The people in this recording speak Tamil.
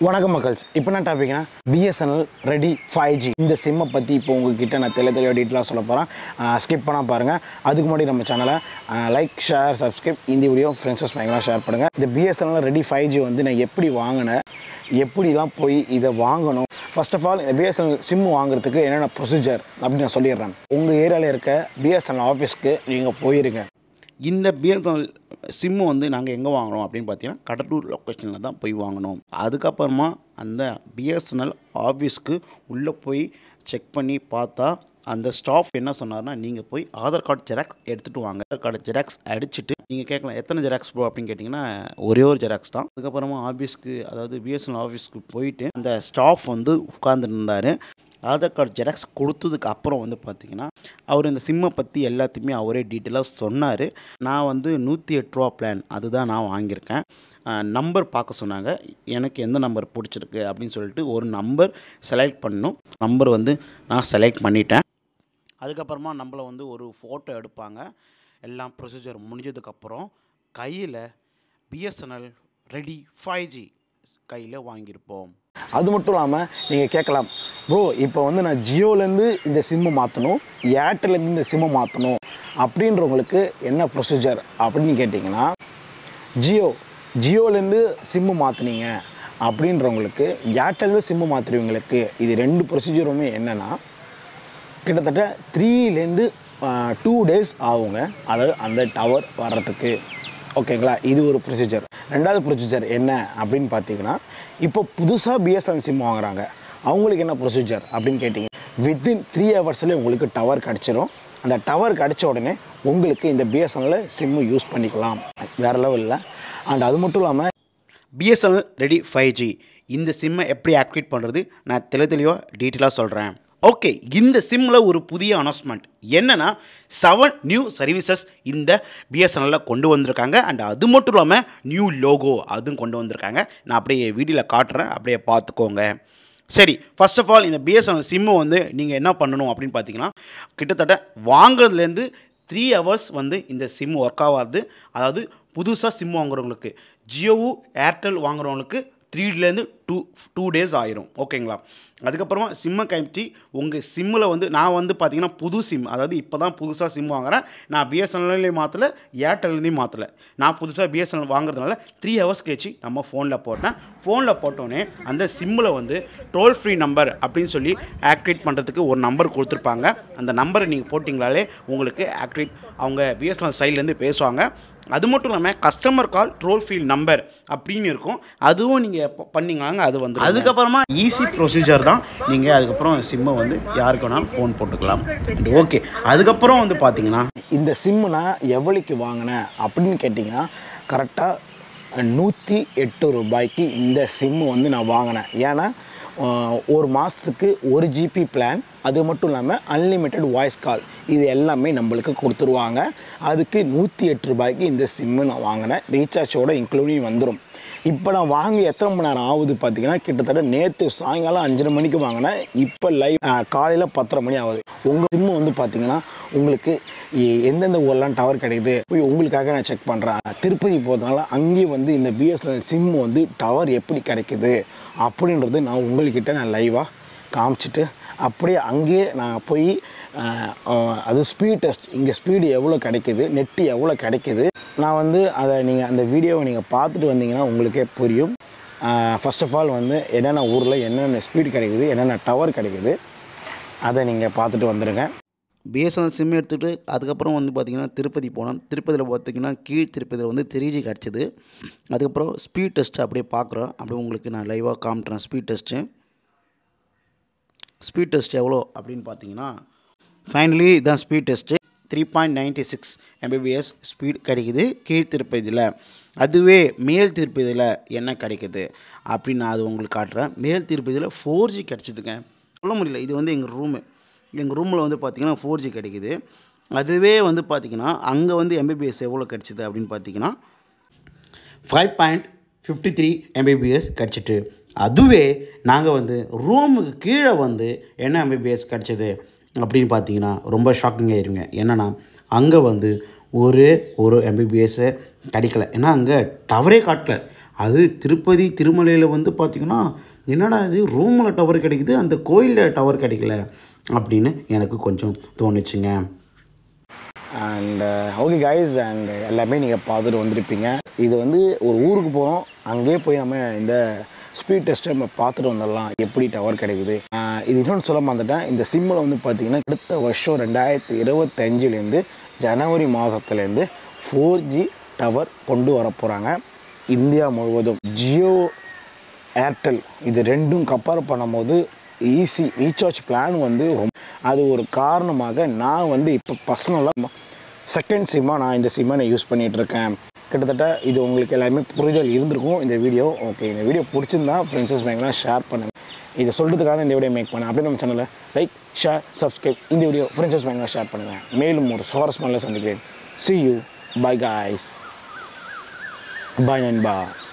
வணக்கம் மக்கள்ஸ். இப்போ என்ன டாபிக்னா BSNL ரெடி 5G இந்த சிம்மை பற்றி இப்போ உங்ககிட்ட நான் தெளிவாக டீட்டெயிலாக சொல்ல போகிறேன். ஸ்கிப் பண்ணால் பாருங்கள். அதுக்கு முன்னாடி நம்ம சேனலை லைக், ஷேர், சப்ஸ்கிரைப், இந்த வீடியோ ஃப்ரெண்ட்ஸஸ் பயங்கரமாக ஷேர் பண்ணுங்கள். இந்த BSNL ரெடி 5G வந்து நான் எப்படி வாங்கினேன், எப்படிலாம் போய் இதை வாங்கணும், ஃபர்ஸ்ட் ஆஃப் ஆல் இந்த BSNL சிம் வாங்குறதுக்கு என்னென்ன ப்ரொசீஜர் அப்படின்னு நான் சொல்லிடுறேன். உங்கள் ஏரியாவில் இருக்க BSNL ஆஃபீஸ்க்கு நீங்கள் போயிருங்க. இந்த BSNL சிம்மு வந்து நாங்கள் எங்கே வாங்கினோம் அப்படின்னு பார்த்தீங்கன்னா கடலூர் லொக்கேஷனில் தான் போய் வாங்கினோம். அதுக்கப்புறமா அந்த BSNL ஆஃபீஸ்க்கு உள்ளே போய் செக் பண்ணி பார்த்தா அந்த ஸ்டாஃப் என்ன சொன்னார்னா, நீங்கள் போய் ஆதார் கார்டு ஜெராக்ஸ் எடுத்துகிட்டு வாங்க. ஆதார் கார்டு ஜெராக்ஸ் அடிச்சுட்டு நீங்கள் கேட்கலாம் எத்தனை ஜெராக்ஸ் ப்ரோ அப்படின்னு கேட்டிங்கன்னா ஒரே ஒரு ஜெராக்ஸ் தான். அதுக்கப்புறமா ஆஃபீஸ்க்கு, அதாவது BSNL ஆஃபீஸ்க்கு போயிட்டு அந்த ஸ்டாஃப் வந்து உட்காந்துருந்தார். ஆதார் கார்டு ஜெராக்ஸ் கொடுத்ததுக்கு அப்புறம் வந்து பார்த்திங்கன்னா அவர் இந்த சிம்மை பற்றி எல்லாத்தையுமே அவரே டீட்டெயிலாக சொன்னார். நான் வந்து 108 ரூபா பிளான் அதுதான் நான் வாங்கியிருக்கேன். நம்பர் பார்க்க சொன்னாங்க. எனக்கு எந்த நம்பர் பிடிச்சிருக்கு அப்படின்னு சொல்லிட்டு ஒரு நம்பர் செலக்ட் பண்ணணும். நம்பர் வந்து நான் செலக்ட் பண்ணிட்டேன். அதுக்கப்புறமா நம்மளை வந்து ஒரு ஃபோட்டோ எடுப்பாங்க. எல்லாம் ப்ரொசீஜர் முடிஞ்சதுக்கப்புறம் கையில் BSNL ரெடி 5G கையில் வாங்கியிருப்போம். அது மட்டும் இல்லாமல் நீங்கள் கேட்கலாம், ப்ரோ இப்போ வந்து நான் ஜியோலேருந்து இந்த சிம்மு மாற்றணும், ஏர்டெல்லேருந்து இந்த சிம்மை மாற்றணும் அப்படின்றவங்களுக்கு என்ன ப்ரொசீஜர் அப்படின்னு கேட்டிங்கன்னா, ஜியோலேருந்து சிம்மு மாற்றினீங்க அப்படின்றவங்களுக்கு, ஏர்டெல்லேருந்து சிம்மு மாற்றுறவங்களுக்கு இது ரெண்டு ப்ரொசீஜருமே என்னென்னா கிட்டத்தட்ட 3லேருந்து 2 days ஆகுங்க. அதாவது அந்த டவர் வர்றதுக்கு. ஓகேங்களா, இது ஒரு ப்ரொசீஜர். ரெண்டாவது ப்ரொசீஜர் என்ன அப்படின்னு பார்த்தீங்கன்னா, இப்போ புதுசாக BSNL சிம் வாங்குறாங்க, அவங்களுக்கு என்ன ப்ரொசீஜர் அப்படின்னு கேட்டிங்க, வித்தின் 3 hours உங்களுக்கு டவர் கிடச்சிரும். அந்த டவர் கிடச்ச உடனே உங்களுக்கு இந்த BSNL சிம்மு யூஸ் பண்ணிக்கலாம். வேறு லெவலில். அண்ட் அது மட்டும் இல்லாமல் BSNL ரெடி 5G இந்த சிம்மை எப்படி ஆக்டிவேட் பண்ணுறது நான் தெளிவாக டீட்டெயிலாக சொல்கிறேன். ஓகே, இந்த சிம்மில் ஒரு புதிய அனௌன்ஸ்மெண்ட் என்னென்னா 7 நியூ சர்வீசஸ் இந்த BSNL கொண்டு வந்திருக்காங்க. அண்ட் அது மட்டும் இல்லாமல் நியூ லோகோ அதுவும் கொண்டு வந்திருக்காங்க. நான் அப்படியே வீடியோவில் காட்டுறேன், அப்படியே பார்த்துக்கோங்க. சரி, ஃபர்ஸ்ட் ஆஃப் ஆல் இந்த BSNL சிம்மை வந்து நீங்கள் என்ன பண்ணணும் அப்படின்னு பார்த்தீங்கன்னா, கிட்டத்தட்ட வாங்குறதுலேருந்து 3 hours வந்து இந்த சிம் ஒர்க் ஆகாது. அதாவது புதுசாக சிம் வாங்குறவங்களுக்கு, ஜியோவு ஏர்டெல் வாங்குறவங்களுக்கு 3லேருந்து 2 days ஆயிரும். ஓகேங்களா. அதுக்கப்புறமா சிம்மை கழிச்சு உங்கள் சிம்மில் வந்து நான் வந்து பார்த்திங்கன்னா புது சிம், அதாவது இப்போ தான் புதுசாக சிம் வாங்குகிறேன். நான் BSNLலேயும் மாற்றலை, ஏர்டெல்லையும் மாற்றலை. நான் புதுசாக BSNL வாங்குறதுனால 3 hours கழிச்சு நம்ம ஃபோனில் போட்டேன். ஃபோனில் போட்டோன்னே அந்த சிம்மில் வந்து டோல் ஃப்ரீ நம்பர் அப்படின்னு சொல்லி ஆக்டிவேட் பண்ணுறதுக்கு ஒரு நம்பர் கொடுத்துருப்பாங்க. அந்த நம்பரை நீங்கள் போட்டிங்களாலே உங்களுக்கு ஆக்டிவேட் அவங்க BSNL சைட்லேருந்து பேசுவாங்க. அது மட்டும் இல்லாமல் customer call toll free number அப்படின்னு இருக்கும். அதுவும் நீங்கள் பண்ணிங்களாங்க, அது வந்து அதுக்கப்புறமா ஈஸி ப்ரொசீஜர் தான். நீங்கள் அதுக்கப்புறம் சிம்மை வந்து யாருக்கு வேணாலும் ஃபோன் போட்டுக்கலாம். ஓகே, அதுக்கப்புறம் வந்து பார்த்தீங்கன்னா இந்த சிம்மு நான் எவ்வளோக்கு வாங்கினேன் அப்படின்னு கேட்டிங்கன்னா, கரெக்டாக 108 ரூபாய்க்கு இந்த சிம்மு வந்து நான் வாங்கினேன். ஏன்னா ஒரு மாதத்துக்கு 1 GB பிளான், அது மட்டும் இல்லாமல் அன்லிமிட்டெட் வாய்ஸ் கால், இது எல்லாமே நம்மளுக்கு கொடுத்துருவாங்க. அதுக்கு 108 ரூபாய்க்கு இந்த சிம்மு நான் வாங்கினேன். ரீசார்ஜோட இன்க்ளூடிங் வந்துடும். இப்போ நான் வாங்கி எத்தனை மணி நேரம் ஆகுது பார்த்தீங்கன்னா, கிட்டத்தட்ட நேற்று சாயங்காலம் 5:30 மணிக்கு வாங்கினேன். இப்போ லைவ் காலையில் 10:30 மணி ஆகுது. உங்கள் சிம்மு வந்து பார்த்தீங்கன்னா உங்களுக்கு எந்தெந்த ஊர்லாம் டவர் கிடைக்குது போய் உங்களுக்காக நான் செக் பண்ணுறேன். திருப்பதி போகிறதுனால அங்கேயும் வந்து இந்த BSNL சிம்மு வந்து டவர் எப்படி கிடைக்குது அப்படின்றது நான் உங்கள்கிட்ட நான் லைவாக காமிச்சிட்டு அப்படியே அங்கேயே நான் போய் அது ஸ்பீட் டெஸ்ட், இங்கே ஸ்பீடு எவ்வளோ கிடைக்குது, நெட்டு எவ்வளோ கிடைக்குது, நான் வந்து அதை நீங்கள் அந்த வீடியோவை நீங்கள் பார்த்துட்டு வந்தீங்கன்னா உங்களுக்கே புரியும். ஃபர்ஸ்ட் ஆஃப் ஆல் வந்து என்னென்ன ஊரில் என்னென்ன ஸ்பீடு கிடைக்குது, என்னென்ன டவர் கிடைக்குது, அதை நீங்கள் பார்த்துட்டு வந்துடுங்க. BSNL சிம் எடுத்துகிட்டு அதுக்கப்புறம் வந்து பார்த்திங்கன்னா திருப்பதி போனோம். திருப்பதியில் பார்த்திங்கன்னா கீழ் திருப்பதியில் வந்து 3G கிடச்சிது. அதுக்கப்புறம் ஸ்பீட் டெஸ்ட்டு அப்படியே பார்க்குறோம். அப்படியே உங்களுக்கு நான் லைவாக காமிட்டுறேன். ஸ்பீட் டெஸ்ட் எவ்வளோ அப்படின்னு பார்த்தீங்கன்னா, ஃபைனலி இதுதான் ஸ்பீட் டெஸ்ட்டு. 3.96 Mbps ஸ்பீட் கிடைக்குது கீழ் திருப்பதியில். அதுவே மேல் திருப்பதியில் என்ன கிடைக்குது அப்படின்னு நான் அது உங்களுக்கு காட்டுறேன். மேல் திருப்பதியில் 4G கிடச்சிதுங்க. சொல்ல முடியல. இது வந்து எங்கள் ரூமில் வந்து பார்த்திங்கன்னா 4G கிடைக்குது. அதுவே வந்து பார்த்திங்கன்னா அங்கே வந்து Mbps எவ்வளோ கிடச்சிது அப்படின்னு பார்த்தீங்கன்னா 5.53 Mbps கிடச்சிட்டு. அதுவே நாங்கள் வந்து ரூமுக்கு கீழே வந்து என்ன Mbps கிடச்சிது அப்படின்னு பார்த்தீங்கன்னா ரொம்ப ஷாக்கிங்காக இருங்க. என்னென்னா அங்கே வந்து ஒரு Mbps கிடைக்கல. ஏன்னா அங்கே டவரே காட்டல. அது திருப்பதி திருமலையில் வந்து பார்த்திங்கன்னா என்னடா இது ரூமில் டவர் கிடைக்குது, அந்த கோயிலில் டவர் கிடைக்கல அப்படின்னு எனக்கு கொஞ்சம் தோணுச்சுங்க. அண்ட் ஓகே கைஸ், அண்ட் எல்லாமே நீங்கள் பார்த்துட்டு வந்திருப்பீங்க. இது வந்து ஒரு ஊருக்கு போகிறோம், அங்கேயே போய் நம்ம இந்த ஸ்பீட் டெஸ்ட்டை நம்ம பார்த்துட்டு வந்துடலாம், எப்படி டவர் கிடைக்குது. இது இன்னொன்று சொல்ல மாட்டேன், இந்த சிம்மில் வந்து பார்த்திங்கன்னா அடுத்த வருஷம் 2025 ஜனவரி மாதத்துலேருந்து 4G டவர் கொண்டு வர போகிறாங்க இந்தியா முழுவதும். ஜியோ ஏர்டெல் இது ரெண்டும் கம்பேர் பண்ணும்போது ஈஸி ரீசார்ஜ் பிளான் வந்து அது ஒரு காரணமாக நான் வந்து இப்போ பர்சனலாக செகண்ட் சிம்மாக நான் இந்த சிம்மை நான் யூஸ் பண்ணிகிட்ருக்கேன். கிட்டத்தட்ட இது உங்களுக்கு எல்லாமே புரிதல் இருந்திருக்கும் இந்த வீடியோ. ஓகே, இந்த வீடியோ பிடிச்சிருந்தா ஃப்ரெண்ட்ஸஸ் பேங்க்லாம் ஷேர் பண்ணுங்கள். இதை சொல்கிறதுக்காக இந்த வீடியோ மேக் பண்ணேன். அப்படியே நம்ம சேனலில் லைக் ஷேர் சப்ஸ்கிரைப், இந்த வீடியோ ஃப்ரெண்ட்ஸஸ் பேங்க்லாம் ஷேர் பண்ணுங்கள். மேலும் ஒரு சுவாரஸ்யமான சந்திக்கிறேன். See you. Bye guys. Bye நண்பா.